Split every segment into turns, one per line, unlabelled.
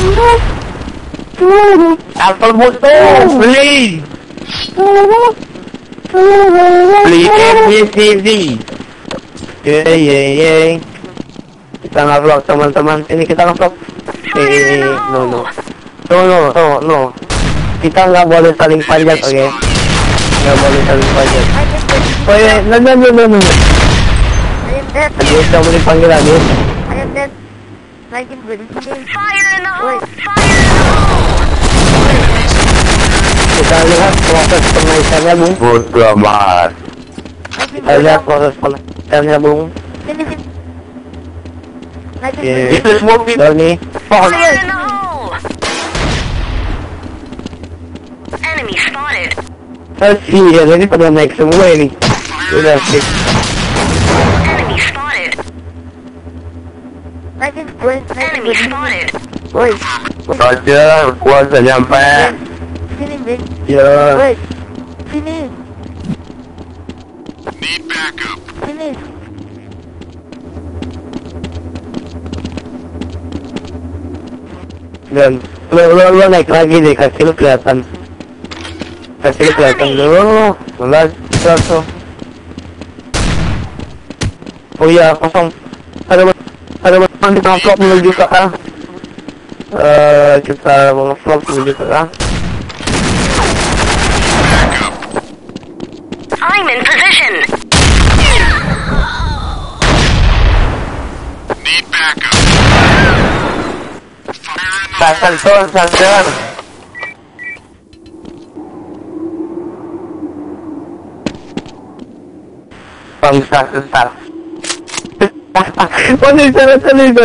Apple moto, beli. Beli MCZ. Yeay. Kita nge-vlog teman-teman. Ini kita nge-vlog. No. Kita nggak boleh saling panjat, oke? Nggak boleh saling panjat. Oh iya, no. Tadi udah mau dipanggil lagi. Kita lihat proses penaikannya, Bung.
Bodoh amat.
Kita lihat proses penaikannya, Bung.
Itu mobil.
Nih.
Enemy spotted.
Iya, ini pada naik semua ini. Udah sih.
Enemy spotted. Enemy spotted.
Woi,
Saja, kuasa nyampe.
ya.
Sini. Sini.
Dan lu naik lagi deh, kaki lu kelihatan. Kaki lu kelihatan dulu. Malah langsung. Oh iya, kosong. Ada di vlog menuju ke A. Kita mau vlog menuju ke A.
I'm in position.
Santan. Bangsa sentar. Oh, ini sana.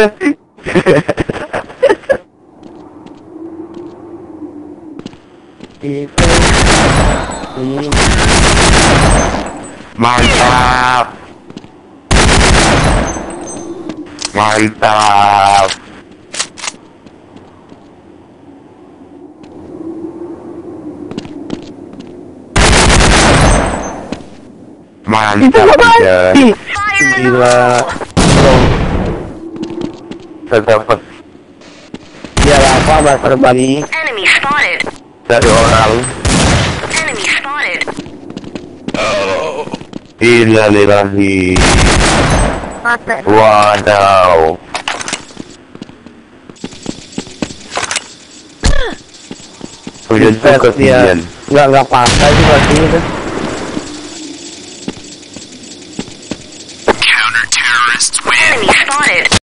Mantap. Ya.
Gila.
Terdapat
Ya apa bahasa Bali?
Enemy spotted.
dari orang.
Enemy spotted.
Innalillahi. Wadaw. Hujan kemudian.
Nggak pakai sih pasti itu.
Enemy spotted.